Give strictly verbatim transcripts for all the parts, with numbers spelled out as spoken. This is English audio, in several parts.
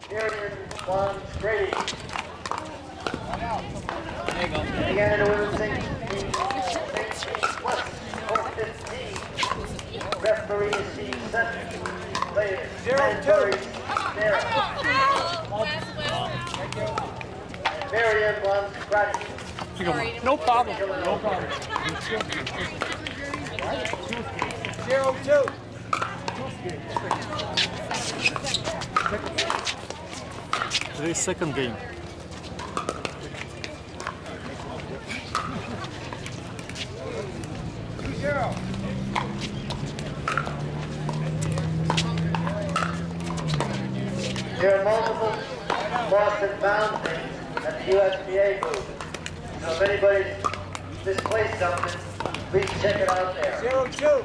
Marion Wands Grady. There you go. And again, the women's singles team, plus four fifteen. Referee Steve Sutton. Players, Zero two. Sarah. And Marion Wands Grady. No problem. No problem. Zero two. Today's second game. Two zero. There are multiple lost and found things at the U S B A booth. So if anybody's misplaced something, please check it out there. Zero two.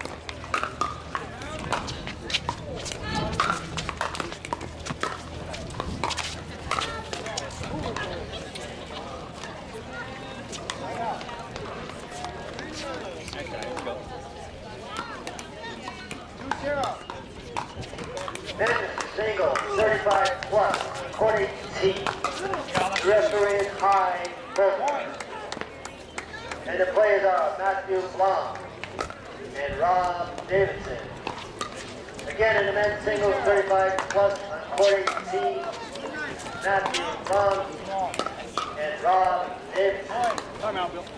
Men's single, thirty-five plus, Courtney T. Referee High Fulton. And the players are Matthew Blum and Rob Davidson. Again in the men's singles, thirty-five plus, Courtney T. Matthew Blum and Rob Davidson. Time out, Bill.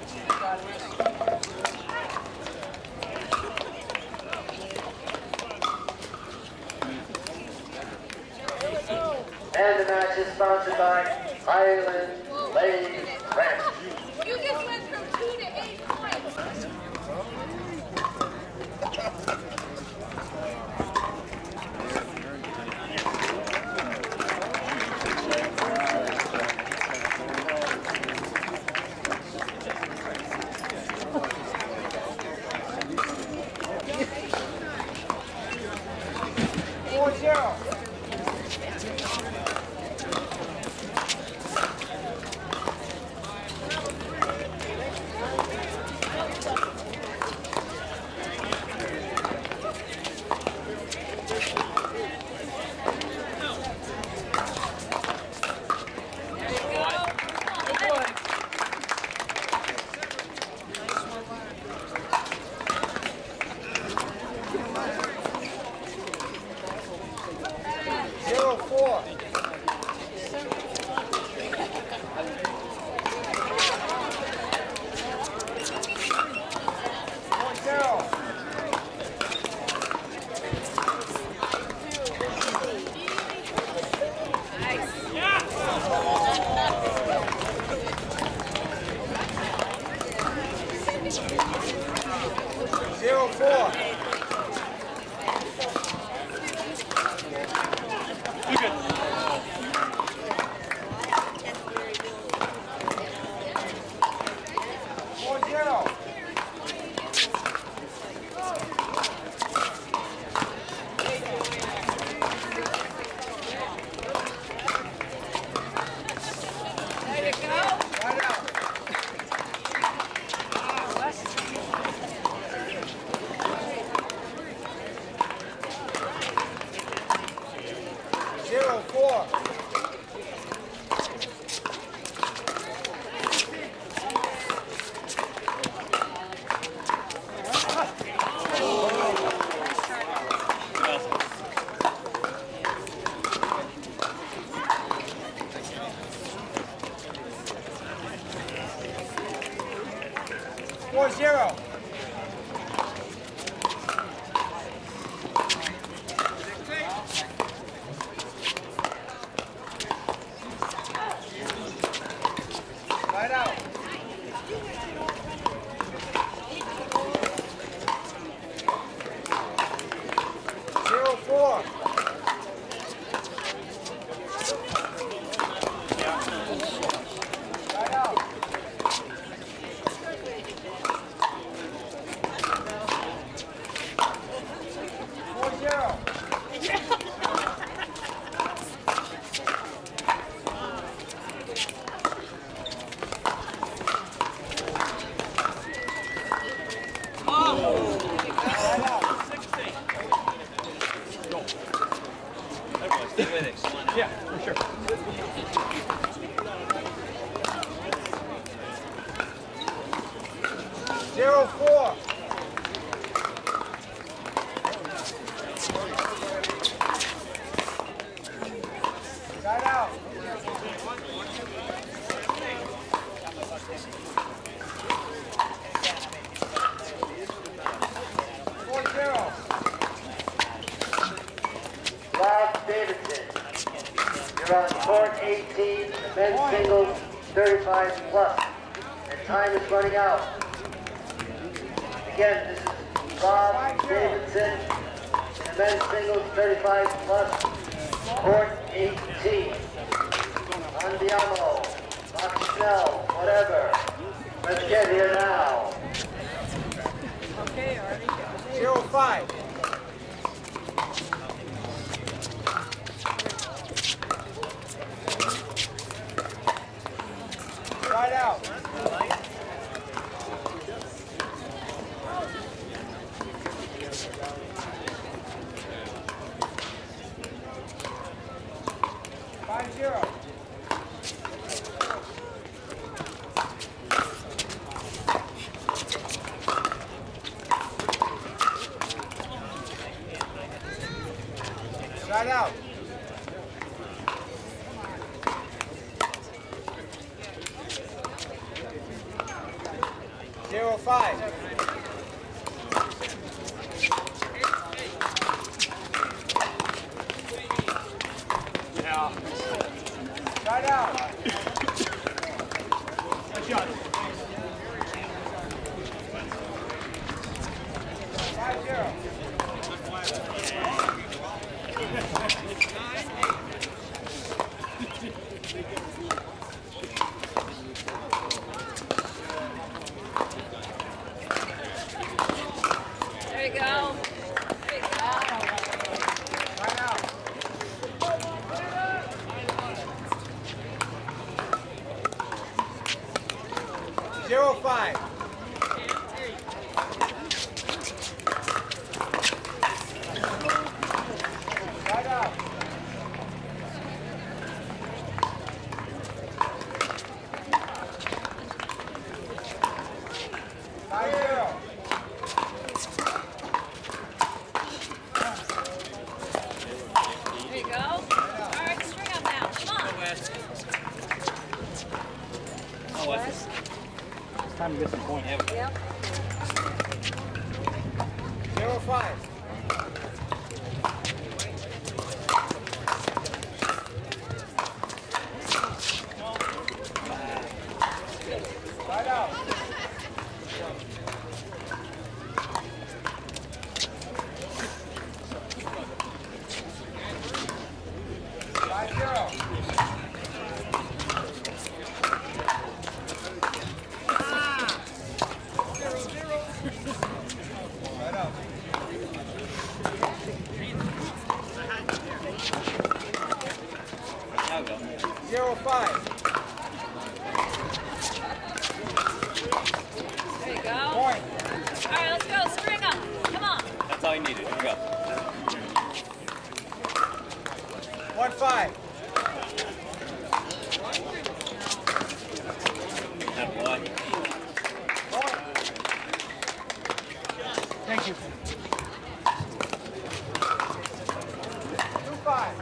And the match is sponsored by Highland Ladies Ranch. You just went from two to eight points. Four zero. Zero four. One zero. Zero four. You good. Four zero. There you go. Right out. Zero four. Four zero. Right out. Zero four. Right out. Four zero. Stay with it. Yeah, for sure. Zero four. Side out. Four zero. Rob Davidson, you're on court eighteen, the men's singles thirty-five plus, and time is running out. Again, this is Rob Davidson, the men's singles thirty-five plus, court eighteen. Andiamo, Boxnell, whatever. Let's get here now. Zero five. Side out. Five zero. Side out. Zero five. Yeah. Side out. Good shot. Five zero. There you go. There you go. Side out. Zero five. Side out. Five zero. There you go. All right, string up now. Come on. Oh, Wes. It's time to get some points. Yep. Zero five. Side out. Five zero. Side out. Now go. Zero five. There you go. Point. All right, let's go. String up. Come on. That's all you needed. Here we go. One five. That boy. Point. Thank you. Two five.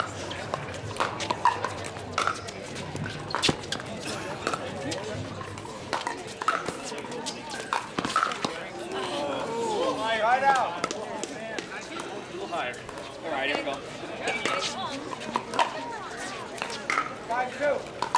Right out. A little higher. All right, here we go. Come on. Five two.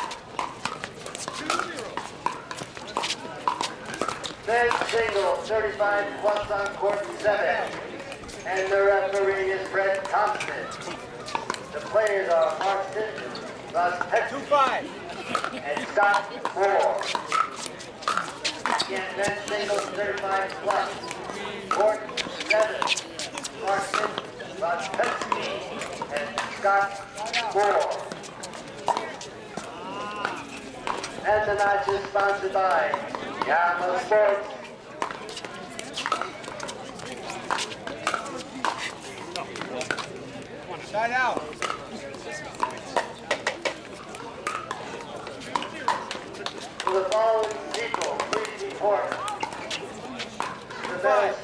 Men's single thirty-five plus on court seven. And the referee is Brett Thompson. The players are Marston, Two Rospetsky, five. and Scott Moore. Again, men's singles thirty-five plus. Court seven. Marston, Rospetsky, and Scott Moore. And the match is sponsored by Yamaha Sports. Side out.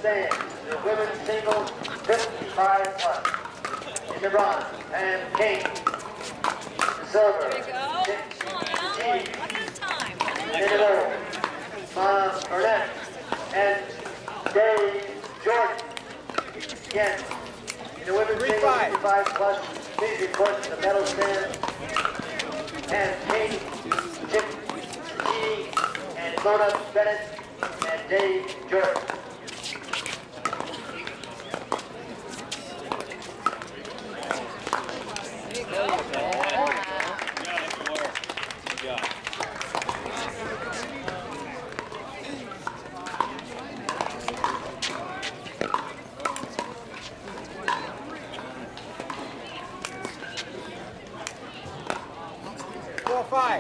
stands. The women's singles, fifty-five plus. In the bronze, Pam King. The silver, There you go. Dick Come on now. G. One at a time. In the gold, Mana Burnett and Dave Jordan. Again, in the women's Three, singles, five. fifty-five plus, please report to the medal stand. And King, Chip G, and Mona Bennett, and Dave Jordan. Four, five.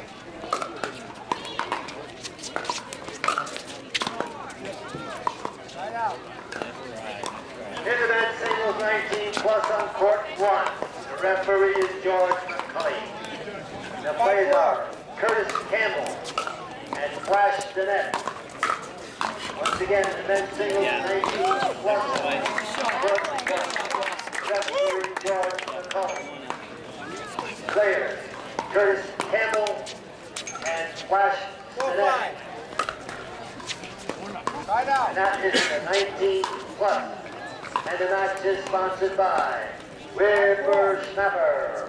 Right out. In the men's singles nineteen plus on court one. The referee is George McCulley. The players are Curtis Campbell and Flash Danette. Once again, the men's singles nineteen plus on court one. Referee George McCulley. Players Curtis Campbell and Flash Four, Danette. five. Right out. And that is the nineteen plus. And the match is sponsored by Whippersnapper.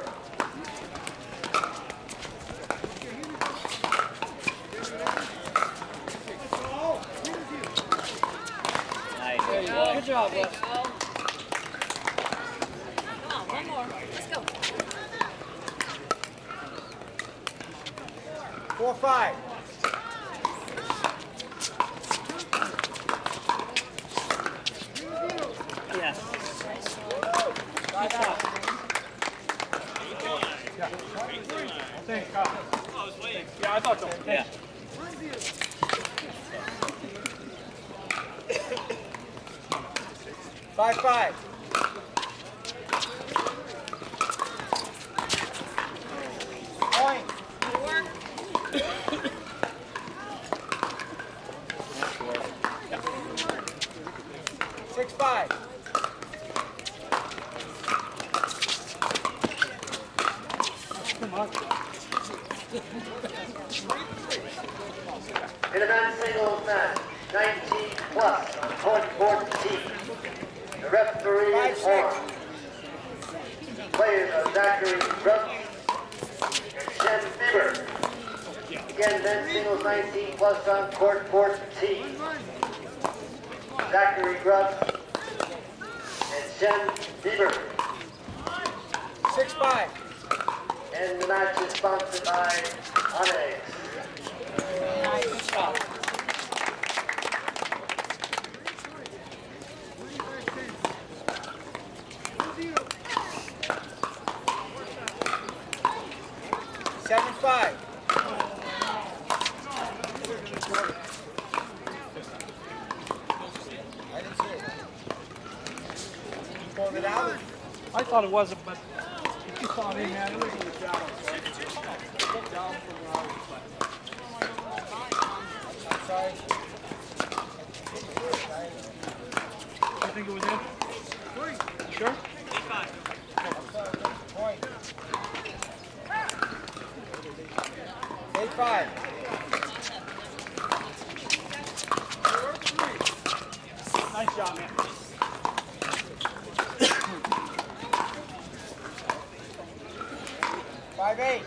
Good job, There you Les. go. Come on, one more. Let's go. Four, five. Yes. Right out. Yeah, I thought so. Yeah. Five, five. Point. Good work. Six, five. Come on. In a men's singles match, nineteen plus on court fourteen. The referee is Horn. Players are Zachary Grubb and Shem Bieber. Again, men's singles nineteen plus on court fourteen. Zachary Grubb and Shem Bieber. Six, five. And the match is sponsored by Onyx. Good job. Seven, five. I didn't see it. You pulled it out? I thought it wasn't, but if you saw it in there, it was in the shadow. Down from where I was, but I'm sorry. I think it was in. Sure? Point. Eight, five. Nice job, man. Five, eight.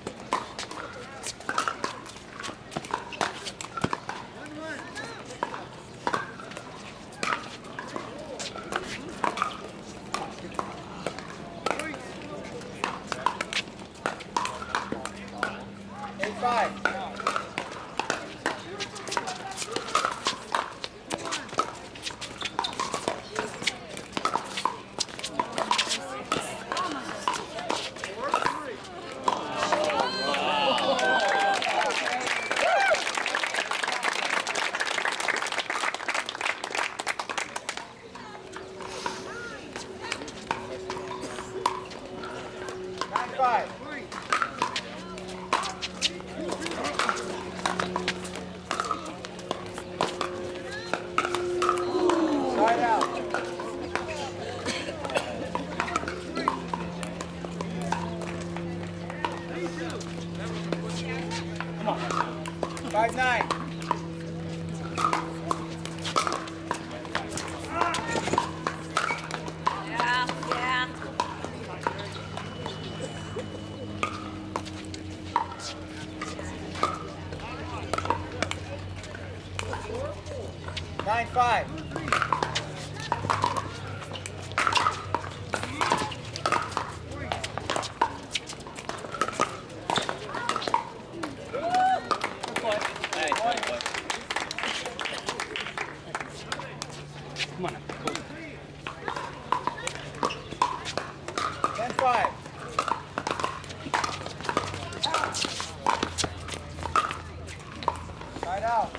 Eight, five. Five nine. Yeah, yeah. Nine five. Come on. Go. Ten five. Side out.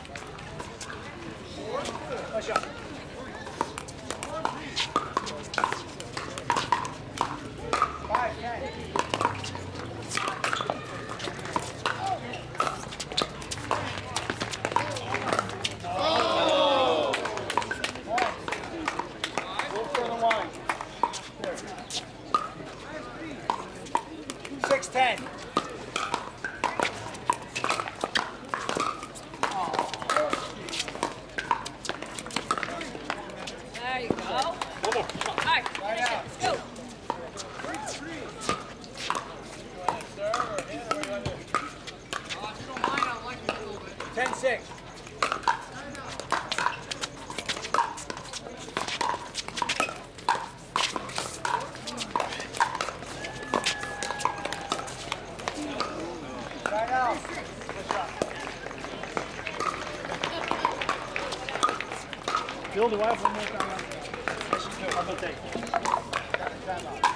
Push up. Five ten. Six ten. There you go. All right, finish it. Let's go. Ten six. Side out. Bill, do I have one more time? Yes, you do. How about that? Time out.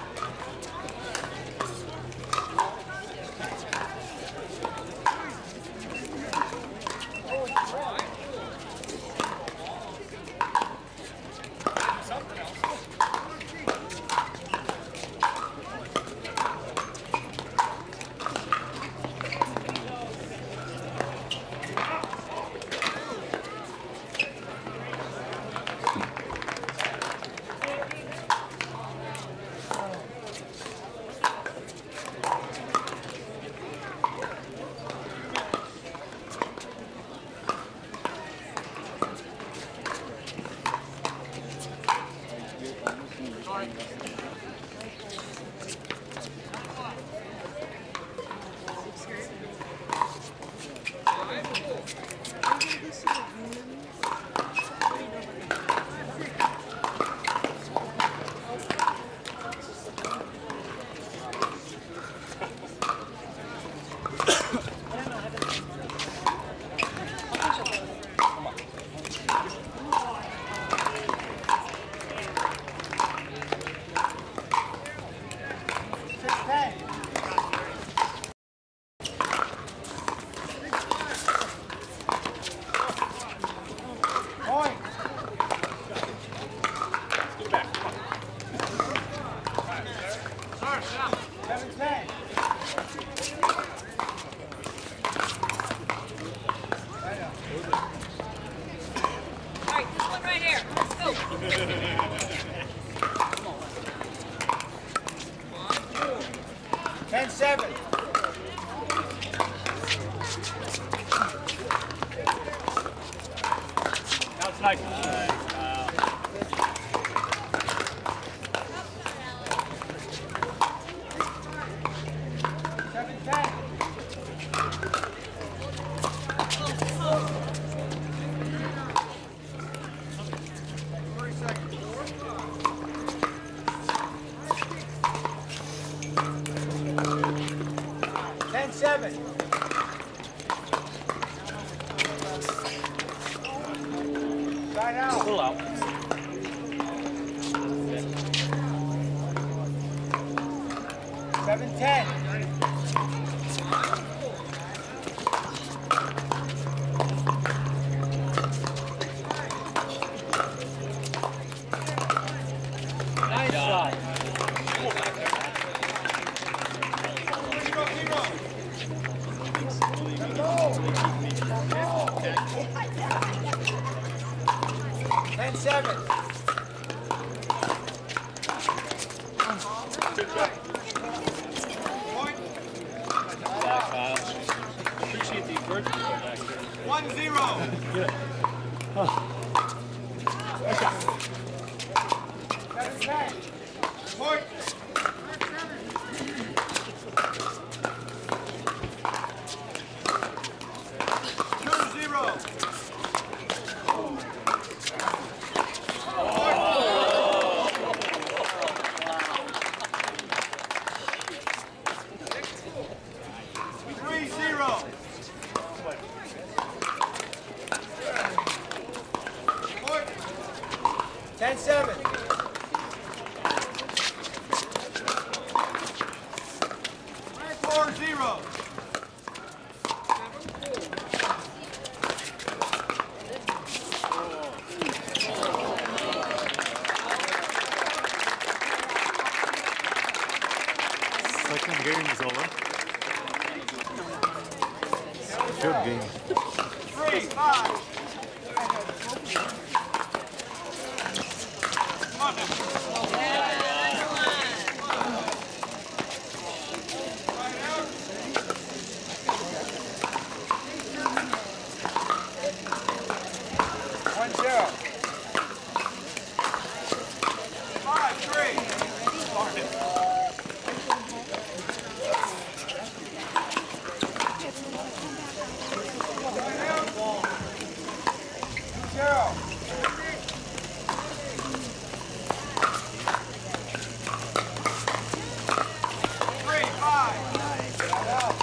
ten seven. Now it's nice. seven ten. ten seven. Side out. Pull out. seven ten. Nice shot. ten seven. Appreciate the encouragement back there. Get it. Oh. seven ten. Point. Two zero. Three zero. Point. Ten seven. Four zero. Second game is over. Third game. Three five. One zero. Five three. Zero. Three five.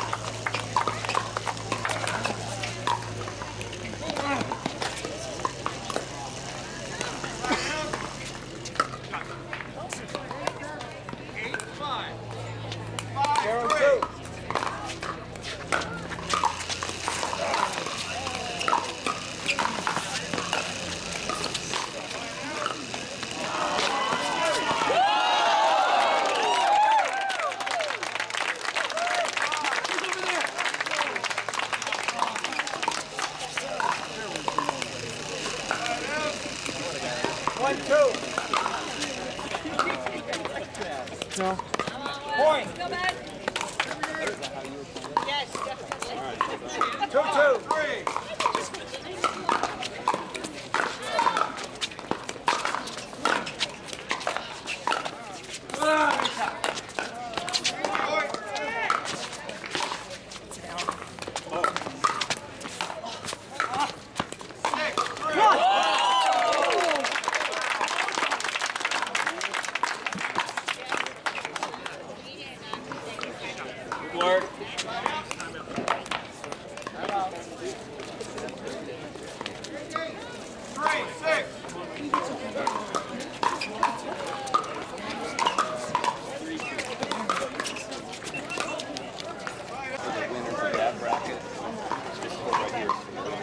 Eight five. Five Zero three. two. One two. No. Point. Go back. Yes, definitely. Two two. Three. Six three. Work. Three six. The winners of that bracket, this score right here.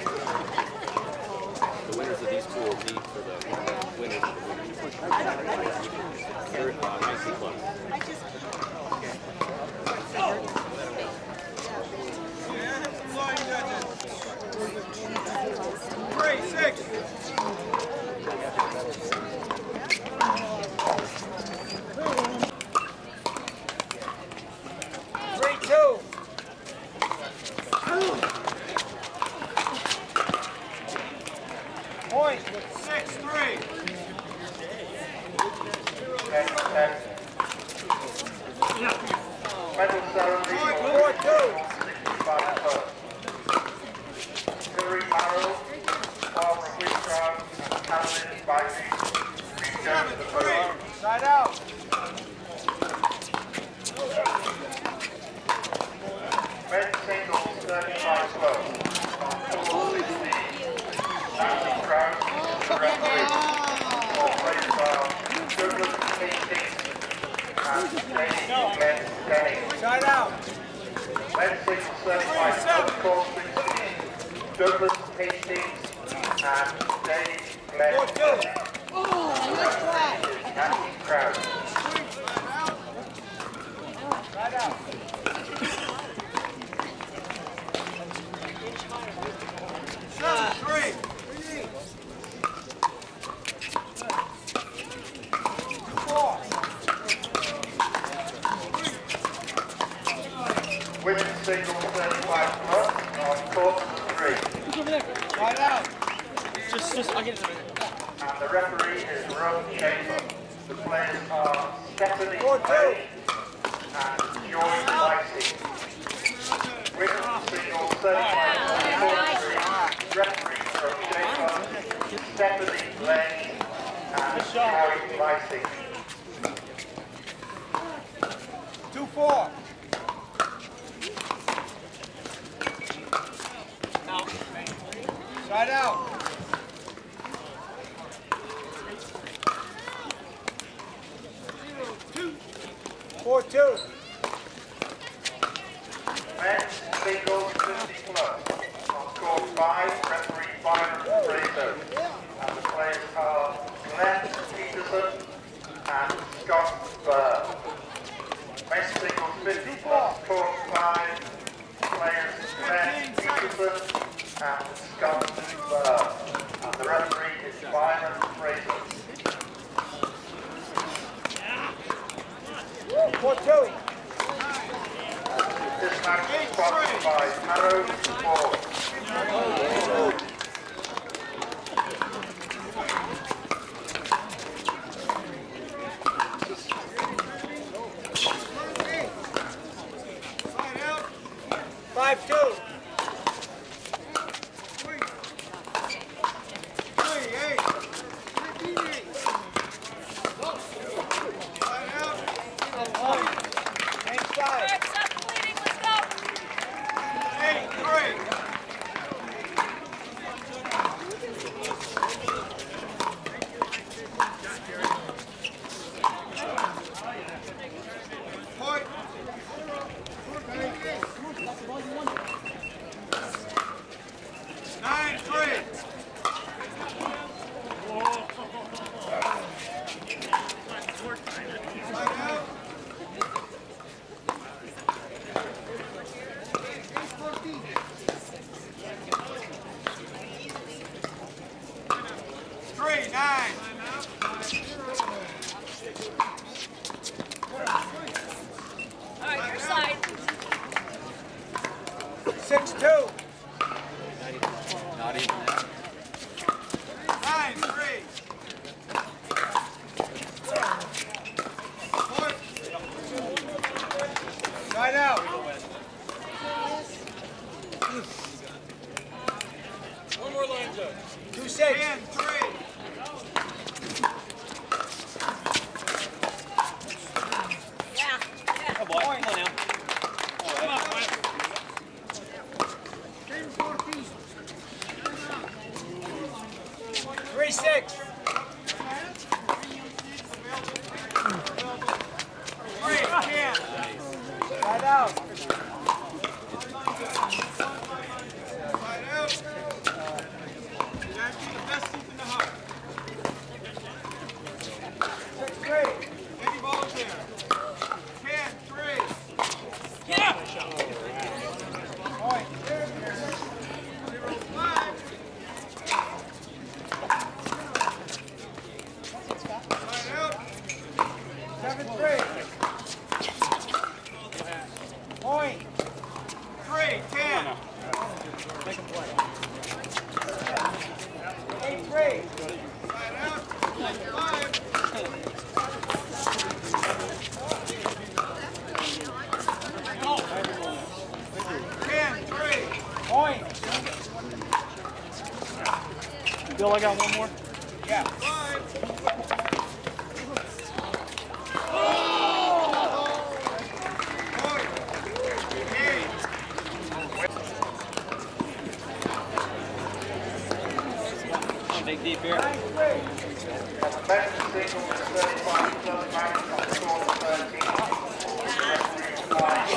The winners of these two will be for the winners of the winners. Third, uh, I C plus. Three six. Three two. Point. Six three. Ten, ten. Medal ceremony. Four two. sixty-five plus. Hillary Barrow, Barbara Whitcroft, Caroline Spivey, return to the podium. Side out. Men's singles thirty-five plus. Four sixteen. Nancy Crouch, the referee. All players are Douglas Hastings and Jamie Glenn Denning. Side out. Men's singles thirty-five plus. Four sixteen. Douglas Hastings and Jamie Glenn Four two. Denning. Nancy Crouch. Side out. Seven three. Four. Women's singles thirty-five plus on court three. Side out. Just, I'll get it in a minute. And the referee is Rome Schaefer. The players are Stephanie Four, two. Lane and Joy Whiting. Winner single certified referee Rome Schaefer, Stephanie Lane and Joy Whiting. Two, four. Side out. Four, two. Men's singles fifty plus. On court five, referee Byron Fraser. And the players are Glenn Peterson and Scott Burr. Men's singles fifty plus, court five, players Glenn Peterson and Scott Burr. And the referee is Byron Fraser. Four, two. This match is sponsored by Arrow Sport. Five, two. Same All side. right, stop the bleeding. Let's go. Eight, three. Point. Nine, three. Side out. Three, nine. All right, your side. Six, two. Not even that. Nine, three. Point. Side out. One more line, Joe. Two, six. Ten, three. Yeah, yeah. Oh boy, come on now. Come on, Mike. Three, six. Three, ten. Side out. Side out. Jackie, the best seat in the house. Six, three. Any balls there? Ten, three. Get up! Point. Zero, five. Side out. Seven, three. Point. Three, ten. Make him play. Eight, three. Side out. Five. Ten, three. Point. Bill, I got one more. Yeah. Five. Point. Eight. Big deep here. Nine, three. And the men's singles thirty-five plus match on court thirteen. Referee Byron.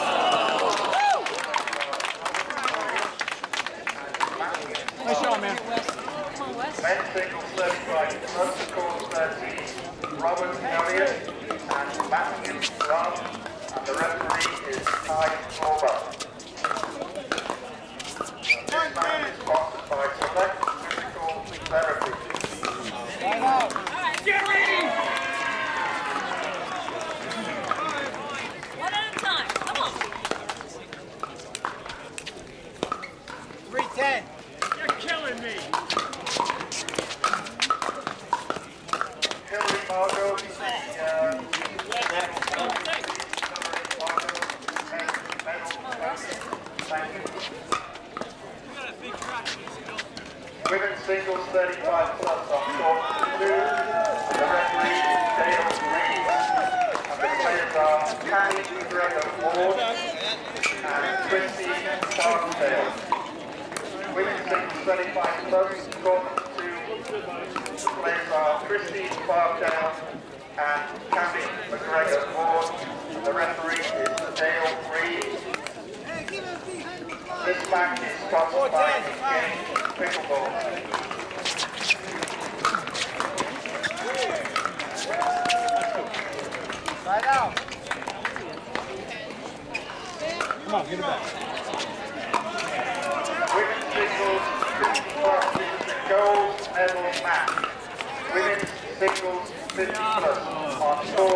Nice shot, man. Come on, Wes. Men's singles thirty-five plus court thirteen. Robert Elliott and Matthew Brown. And the referee is Ty Corber. This match is sponsored by Select Physical Therapy. Side out. All right, get ready. One at a time. Come on. Three, ten. You're killing me. singles thirty-five plus on court two. The referee is Dale Reed. And the players are Tammy McGregor Ward and Christy Barksdale. Women's singles thirty-five plus, court two. The players are Christy Barksdale and Tammy McGregor Ward. And the referee is Dale Reed. This match is sponsored by James Pickleball. Right out. Come on, get it back. Women's singles fifty plus, this is the gold medal match. Women's singles fifty plus on court